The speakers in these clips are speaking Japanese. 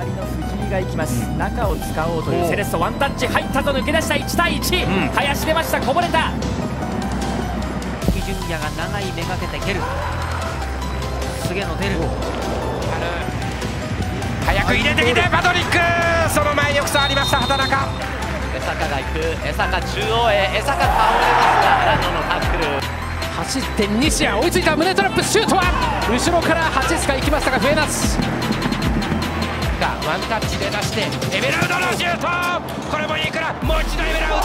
左の藤井が行きます、中を使おうというセレッソ。ワンタッチ入ったぞ、抜け出した。1対1、林出ました、こぼれた。純也が長いめがけて蹴る。菅野出る。 早く入れてきてパトリック、その前よく触りました畑中。 江坂が行く。江坂中央へ。江坂倒れますが荒野のタックル。 走って西矢追いついた。胸トラップシュートは後ろからハチスカ行きましたが笛なし。 ワンタッチで出してエメラルドのシュート、これもいいから、もう一度エメラルド。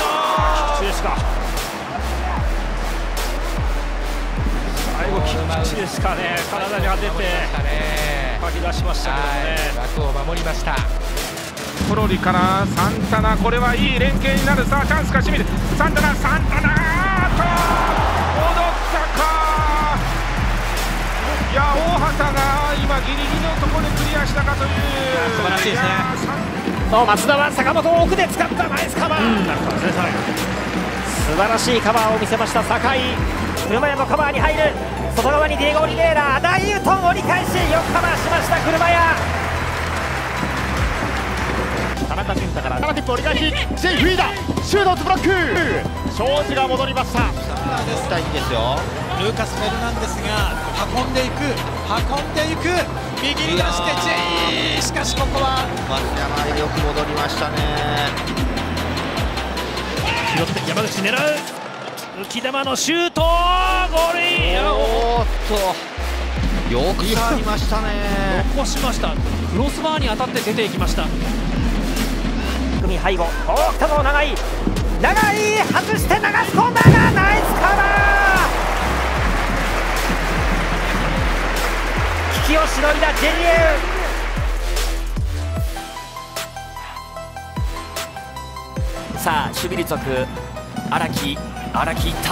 最後キッチですかね、体に当ててかき出しましたけどね。 枠を守りました。 コロリからサンタナ、これはいい連携になる。さあチャンスか清水、サンタナ、サンタナと戻ったか。いや大畑が今ギリギリのところでクリアしたかという。 素晴らしいですね。 松田は坂本を奥で使った。ナイスカバー、素晴らしいカバーを見せました酒井。車屋のカバーに入る。外側にディエゴ・オリベイラ、大ユートン折り返し、よくカバーしました車屋。田中俊太からタラティップ折り返し、ジェイ・フィーダシュートブロック、庄司が戻りました。 絶対いいですよ。 ルーカス・フェルナンデスが運んでいく右に出してジェイ、しかしここは松山よく戻りましたね。 拾って山口狙う。浮き球のシュート、ゴールイン。 おーっとよく触りましたね。 残しました。クロスバーに当たって出ていきました。 組背後、来たぞ、長い外して流し込んだがナイスカバー。危機をしのいだジェリエウ。さあ守備率く荒木いった。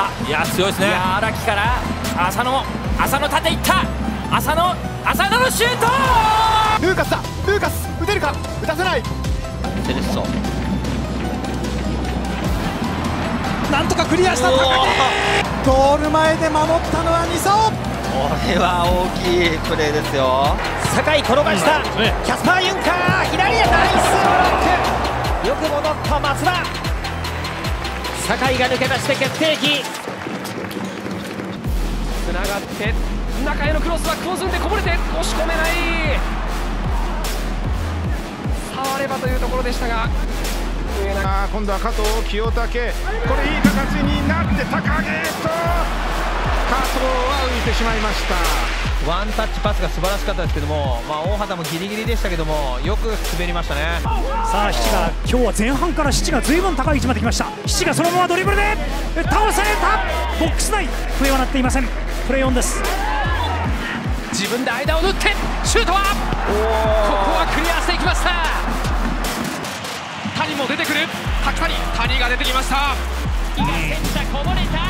いや強いですね。 荒木から浅野縦いった。浅野のシュート。 ルーカスだ、ルーカス打てるか、打たせない。 セレッソなんとかクリアした高木。ゴール前で守ったのは二層。 これは大きいプレーですよ。 酒井転がした、キャスパー・ユンカー左へナイスブロック。よく戻った松田。酒井が抜け出して決定機。 つながって中へのクロスはクロスンでこぼれて押し込めない。触ればというところでしたが、 今度は加藤清武、これいい形になって高木と加藤は浮いてしまいました。 ワンタッチパスが素晴らしかったですけども、大畑もギリギリでしたけどもよく滑りましたね。 さあ七が今日は前半から七が随分高い位置まで来ました。七がそのままドリブルで倒された。ボックス内笛は鳴っていません。プレーオンです。 自分で間を縫ってシュートはここはクリアしていきました。谷も出てくる。谷が出てきました。 こぼれた。